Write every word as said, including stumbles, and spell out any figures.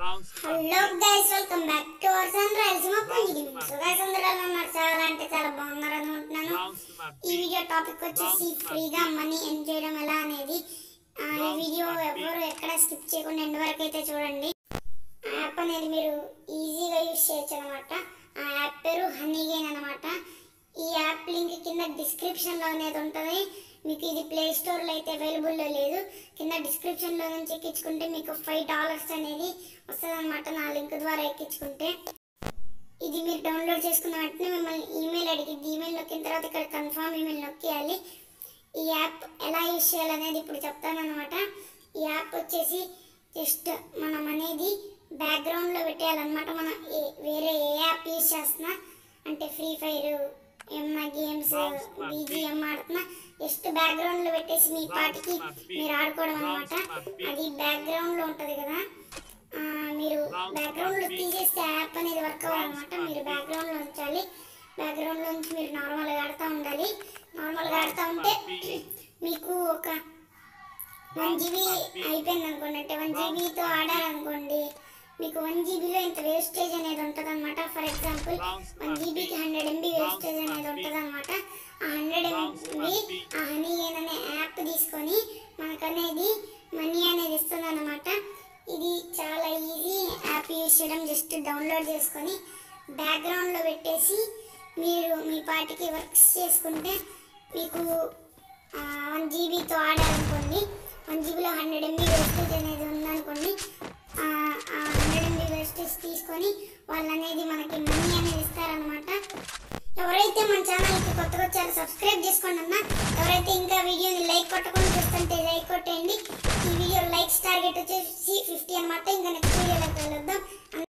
Hello guys, welcome back to our channel Rayalaseema Panji gaming. So guys, అందరూ ఎలా ఉన్నారు? చాలా అంటే చాలా బాగున్నారు అనుకుంటున్నాను. ఈ వీడియో టాపిక్ వచ్చేసి ఫ్రీగా మనీ ఎర్న్ చేయడం ఎలా అనేది. ఈ వీడియో ఎవరు ఎక్కడ స్కిప్ చేయకుండా ఎండ్ వరకు అయితే చూడండి. ఆ యాప్ అనేది మీరు ఈజీగా యూజ్ చేయొచ్చు అనమాట. ఆ యాప్ పేరు హనీగెయిన్ అనమాట. ఈ యాప్ లింక్ కింద డిస్క్రిప్షన్లో అనేది ఉంటుంది. మీకు ఇది ప్లే స్టోర్లో అయితే అవైలబుల్లో లేదు. కింద డిస్క్రిప్షన్లో నుంచి ఎక్కించుకుంటే మీకు ఫైవ్ డాలర్స్ అనేది వస్తుంది అనమాట, నా లింక్ ద్వారా ఎక్కించుకుంటే. ఇది మీరు డౌన్లోడ్ చేసుకున్న వెంటనే మిమ్మల్ని ఈమెయిల్ అడిగింది. ఈమెయిల్ నొక్కిన తర్వాత ఇక్కడ కన్ఫర్మ్ ఈమెయిల్ నొక్కేయాలి. ఈ యాప్ ఎలా యూజ్ చేయాలనేది ఇప్పుడు చెప్తానమాట. ఈ యాప్ వచ్చేసి జస్ట్ మనం అనేది బ్యాక్గ్రౌండ్లో పెట్టేయాలన్నమాట. మనం వేరే ఏ యాప్ యూజ్ చేస్తున్నా, అంటే ఫ్రీ ఫైర్ ఏమన్నా గేమ్స్ బీజిఎం ఆడుతున్నా, జస్ట్ బ్యాక్గ్రౌండ్లో పెట్టేసి మీ పాటికి మీరు ఆడుకోవడం అనమాట. అది బ్యాక్గ్రౌండ్లో ఉంటుంది కదా, మీరు బ్యాక్గ్రౌండ్లో తీసేస్తే యాప్ అనేది వర్క్ అవ్వాలన్నమాట. మీరు బ్యాక్గ్రౌండ్లో ఉంచాలి. బ్యాక్గ్రౌండ్లో నుంచి మీరు నార్మల్గా ఆడుతూ ఉండాలి. నార్మల్గా ఆడుతూ ఉంటే మీకు ఒక వన్ జీబీ అయిపోయింది అనుకోండి, అంటే వన్ జీబీతో ఆడాలనుకోండి, మీకు వన్ జీబీలో ఇంత వేస్టేజ్ అనేది ఉంటుంది అనమాట. ఫర్ ఎగ్జాంపుల్ వన్ జీబీకి హండ్రెడ్ ఎంబీ వేస్టేజ్ అనేది ఉంటుంది అనమాట. ఆ హండ్రెడ్ ఎంబీ ఆ హనీగెయిన్ అనే యాప్ తీసుకొని మనకు అనేది మనీ అనేది ఇస్తుంది అనమాట. ఇది చాలా ఈజీ యాప్ యూజ్ చేయడం. జస్ట్ డౌన్లోడ్ చేసుకొని బ్యాక్గ్రౌండ్లో పెట్టేసి మీరు మీ పాటికి వర్క్స్ చేసుకుంటే మీకు వన్ జీబీతో ఆడాలనుకోండి, వన్ జీబీలో హండ్రెడ్ ఎంబీ వేస్టేజ్ అనేది ఉందనుకోండి, హండ్రెడ్ ఎంబీ వేస్టేజ్ తీసుకొని వాళ్ళు అనేది మనకి మనీ అనేది ఇస్తారనమాట. ఎవరైతే మన ఛానల్కి కొత్తగా వచ్చారో సబ్స్క్రైబ్ చేసుకోండి అన్న. ఎవరైతే ఇంకా వీడియోని లైక్ కొట్టకుండా చూస్తుంటే లైక్ కొట్టేయండి. ఈ వీడియో లైక్స్ టార్గెట్ వచ్చేసి ఫిఫ్టీ అనమాట. ఇంకా నెక్స్ట్ వీడియో